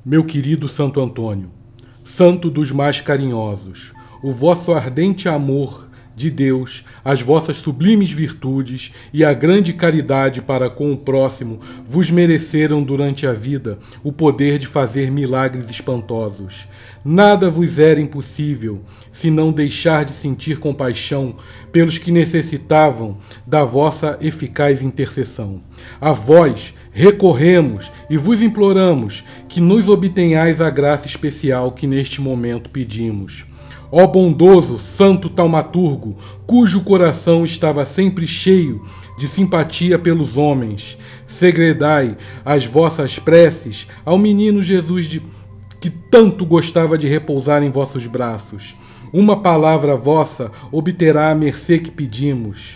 Meu querido Santo Antônio, santo dos mais carinhosos, o vosso ardente amor de Deus, as vossas sublimes virtudes e a grande caridade para com o próximo vos mereceram durante a vida o poder de fazer milagres espantosos. Nada vos era impossível, se não deixar de sentir compaixão pelos que necessitavam da vossa eficaz intercessão. A vós recorremos e vos imploramos que nos obtenhais a graça especial que neste momento pedimos. Ó bondoso santo taumaturgo, cujo coração estava sempre cheio de simpatia pelos homens, segredai as vossas preces ao menino Jesus que tanto gostava de repousar em vossos braços. Uma palavra vossa obterá a mercê que pedimos.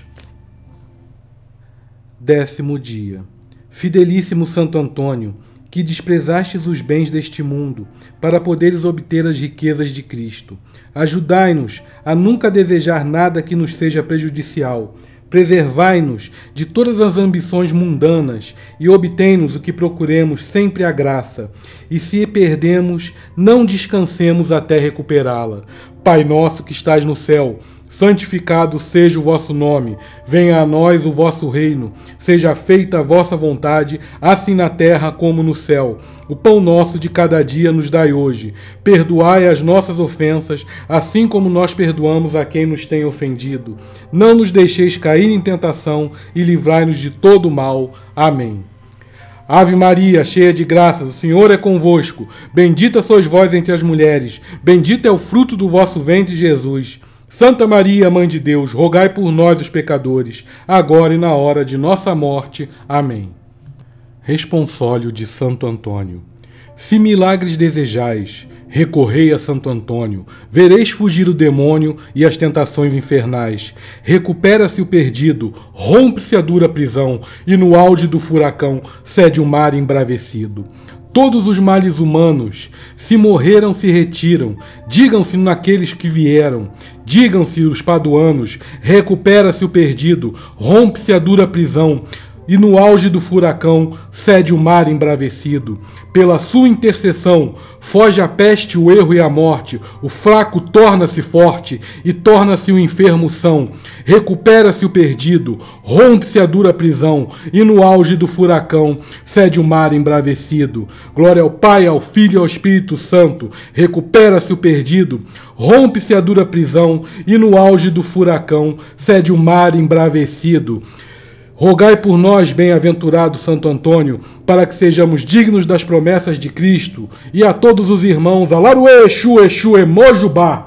10º dia. Fidelíssimo Santo Antônio, que desprezastes os bens deste mundo para poderes obter as riquezas de Cristo, ajudai-nos a nunca desejar nada que nos seja prejudicial. Preservai-nos de todas as ambições mundanas e obtém-nos o que procuremos sempre a graça. E se perdemos, não descansemos até recuperá-la. Pai nosso que estás no céu, santificado seja o vosso nome, venha a nós o vosso reino, seja feita a vossa vontade, assim na terra como no céu. O pão nosso de cada dia nos dai hoje. Perdoai as nossas ofensas, assim como nós perdoamos a quem nos tem ofendido. Não nos deixeis cair em tentação e livrai-nos de todo mal. Amém. Ave Maria, cheia de graças, o Senhor é convosco. Bendita sois vós entre as mulheres, bendito é o fruto do vosso ventre, Jesus. Santa Maria, Mãe de Deus, rogai por nós, os pecadores, agora e na hora de nossa morte. Amém. Responsólio de Santo Antônio. Se milagres desejais, recorrei a Santo Antônio, vereis fugir o demônio e as tentações infernais. Recupera-se o perdido, rompe-se a dura prisão, e no auge do furacão cede o mar embravecido. Todos os males humanos, se morreram, se retiram, digam-se naqueles que vieram, digam-se os paduanos, recupera-se o perdido, rompe-se a dura prisão, e no auge do furacão cede o mar embravecido. Pela sua intercessão foge a peste, o erro e a morte, o fraco torna-se forte e torna-se o enfermo são. Recupera-se o perdido, rompe-se a dura prisão, e no auge do furacão cede o mar embravecido. Glória ao Pai, ao Filho e ao Espírito Santo. Recupera-se o perdido, rompe-se a dura prisão, e no auge do furacão cede o mar embravecido. Rogai por nós, bem-aventurado Santo Antônio, para que sejamos dignos das promessas de Cristo, e a todos os irmãos, Alaruê, Exu, Exu, Emojubá.